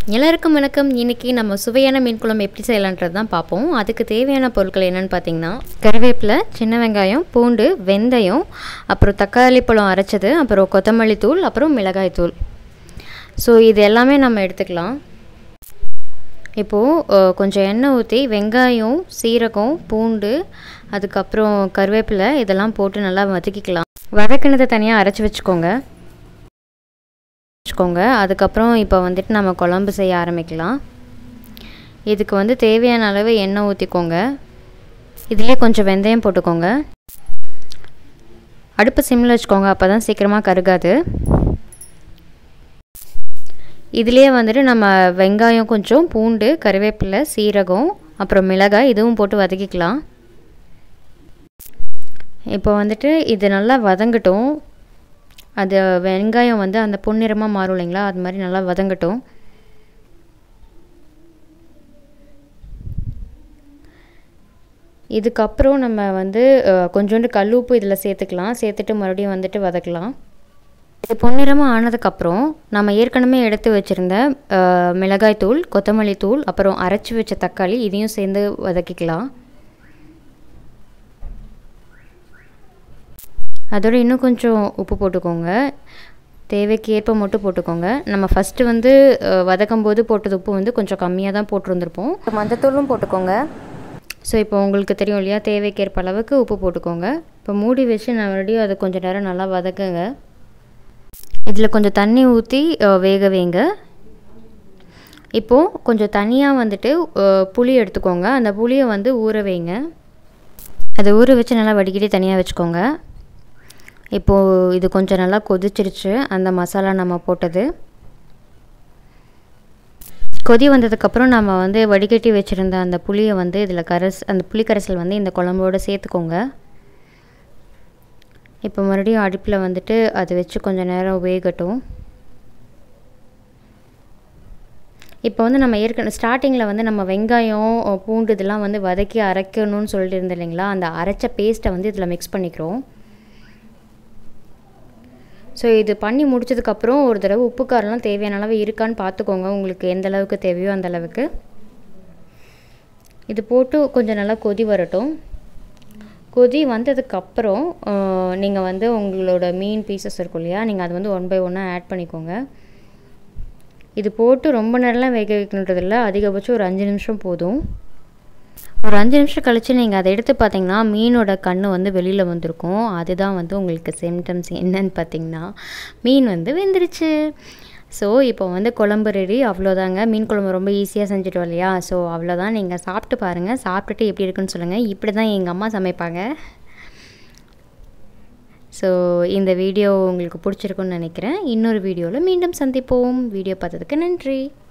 எல்லாருக்கும் வணக்கம். இன்றைக்கி நம்ம சுவையான மீன் குழம்பு எப்படி செய்யலான்றது தான் பார்ப்போம். அதுக்கு தேவையான பொருட்கள் என்னென்னு பார்த்தீங்கன்னா, கருவேப்பிலை, சின்ன வெங்காயம், பூண்டு, வெந்தயம், அப்புறம் தக்காளி பழம் அரைச்சது, அப்புறம் கொத்தமல்லி தூள், அப்புறம் மிளகாய் தூள். ஸோ இது எல்லாமே நம்ம எடுத்துக்கலாம். இப்போது கொஞ்சம் எண்ணெய் ஊற்றி வெங்காயம், சீரகம், பூண்டு, அதுக்கப்புறம் கருவேப்பிலை இதெல்லாம் போட்டு நல்லா வதக்கிக்கலாம். வதக்கினதை தனியாக அரைச்சி வச்சுக்கோங்க. அதுக்கப்புறம் இப்போ வந்துட்டு நம்ம குழம்பு செய்ய ஆரம்பிக்கலாம். இதுக்கு தேவையான அளவு எண்ணெய் ஊற்றிக்கோங்க. இதிலே கொஞ்சம் வெந்தயம் போட்டுக்கோங்க. அடுப்பு சிம்மில் வச்சுக்கோங்க, அப்போ தான் சீக்கிரமாக கருகாது. இதிலே நம்ம வெங்காயம், கொஞ்சம் பூண்டு, கருவேப்பிலை, சீரகம், அப்புறம் மிளகாய் இதுவும் போட்டு வதக்கிக்கலாம். இப்போ இது நல்லா வதங்கட்டும். அது வெங்காயம் அந்த பொன்னிறமாக மாறும் இல்லைங்களா, அது மாதிரி நல்லா வதங்கட்டும். இதுக்கப்புறம் நம்ம கொஞ்சோண்டு கல் உப்பு இதில் சேர்த்துக்கலாம். சேர்த்துட்டு மறுபடியும் வதக்கலாம். இது பொன்னிறமாக ஆனதுக்கப்புறம் நம்ம ஏற்கனவே எடுத்து வச்சுருந்த மிளகாய் தூள், கொத்தமல்லி தூள், அப்புறம் அரைச்சி வச்ச தக்காளி இதையும் சேர்ந்து வதக்கிக்கலாம். அதோடு இன்னும் கொஞ்சம் உப்பு போட்டுக்கோங்க. தேவைக்கு ஏற்ப மட்டும் போட்டுக்கோங்க. நம்ம ஃபஸ்ட்டு வதக்கும் போது போட்டது உப்பு கொஞ்சம் கம்மியாக தான் போட்டிருந்துருப்போம். மஞ்சத்தூளும் போட்டுக்கோங்க. ஸோ இப்போ உங்களுக்கு தெரியும் இல்லையா, தேவைக்கேற்ப அளவுக்கு உப்பு போட்டுக்கோங்க. இப்போ மூடி வச்சு நான் மறுபடியும் அதை கொஞ்சம் நேரம் நல்லா வதக்குங்க. இதில் கொஞ்சம் தண்ணி ஊற்றி வேக வைங்க. இப்போது கொஞ்சம் தனியாக புளி எடுத்துக்கோங்க. அந்த புளியை ஊற வைங்க. அதை ஊற வச்சு நல்லா வடிகட்டி தனியாக வச்சுக்கோங்க. இப்போது இது கொஞ்சம் நல்லா கொதிச்சிருச்சு. அந்த மசாலா நம்ம போட்டது கொதி வந்ததுக்கப்புறம் நம்ம வடிகட்டி வச்சுருந்த அந்த புளியை இதில் அந்த புளிக்கரைசல் இந்த குழம்போடு சேர்த்துக்கோங்க. இப்போ மறுபடியும் அடுப்பில் அதை வச்சு கொஞ்சம் நேரம் வேகட்டும். இப்போ நம்ம ஏற்கனவே ஸ்டார்டிங்கில் நம்ம வெங்காயம், பூண்டு இதெல்லாம் வதக்கி அரைக்கணும்னு சொல்லிட்டு இருந்தோம் இல்லைங்களா, அந்த அரைச்ச பேஸ்ட்டை இதில் மிக்ஸ் பண்ணிக்கிறோம். ஸோ இது பண்ணி முடிச்சதுக்கப்புறம் ஒரு தடவை உப்பு காரெலாம் தேவையான அளவு இருக்கான்னு பார்த்துக்கோங்க. உங்களுக்கு எந்த அளவுக்கு தேவையோ அந்த அளவுக்கு. இது போட்டு கொஞ்சம் நல்லா கொதி வரட்டும். கொதி வந்ததுக்கப்புறம் நீங்கள் உங்களோட மீன் பீசஸ் இருக்கும் இல்லையா, நீங்கள் அது ஒன் பை ஒன்னாக ஆட் பண்ணிக்கோங்க. இது போட்டு ரொம்ப நேரம்லாம் வேக வைக்கணுன்றதில்ல, அதிகபட்சம் ஒரு 5 நிமிஷம் போதும். ஒரு 5 நிமிஷம் கழித்து நீங்கள் அதை எடுத்து பார்த்தீங்கன்னா மீனோட கண் வெளியில் வந்திருக்கும். அதுதான் உங்களுக்கு சிம்டம்ஸ் என்னன்னு பார்த்தீங்கன்னா, மீன் வெந்துருச்சு. ஸோ இப்போ குழம்பு ரெடி. அவ்வளோதாங்க. மீன் குழம்பு ரொம்ப ஈஸியாக செஞ்சுட்டோம் இல்லையா. ஸோ அவ்வளோதான். நீங்கள் சாப்பிட்டு பாருங்கள். சாப்பிட்டுட்டு எப்படி இருக்குன்னு சொல்லுங்கள். இப்படி தான் எங்கள் அம்மா சமைப்பாங்க. ஸோ இந்த வீடியோ உங்களுக்கு பிடிச்சிருக்குன்னு நினைக்கிறேன். இன்னொரு வீடியோவில் மீண்டும் சந்திப்போம். வீடியோ பார்த்ததுக்கு நன்றி.